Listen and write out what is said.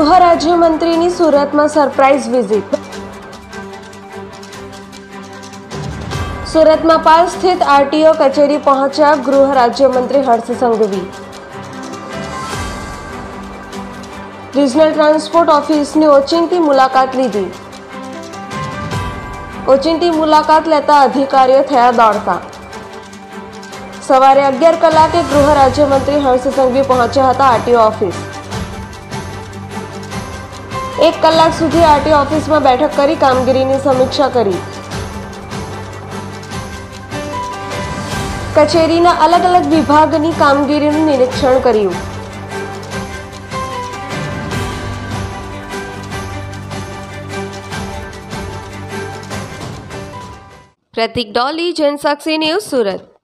ગૃહ રાજ્યમંત્રીની સુરતમાં surprise visit. સુરતમાં પાલ સ્થિત આરટીઓ કચેરી પહોંચ્યા ગૃહ રાજ્યમંત્રી હર્ષ સંઘવી। રિજનલ ટ્રાન્સપોર્ટ ઓફિસની ઓચિંતી મુલાકાત લીધી। ઓચિંતી મુલાકાત લેતા અધિકારીઓ થયા દોડતા। સવારે 11 કલાકે ગૃહ રાજ્યમંત્રી હર્ષ સંઘવી પહોંચ્યા હતા આરટીઓ ઓફિસ। 1 કલાક સુધી આરટીઓ ઓફિસમાં બેઠક કરી કામગીરીની સમીક્ષા કરી। કચેરીના અલગ અલગ વિભાગની કામગીરીનું નિરીક્ષણ કર્યું। પ્રતિક ડોલી, જનસાક્ષી ન્યૂઝ, સુરત।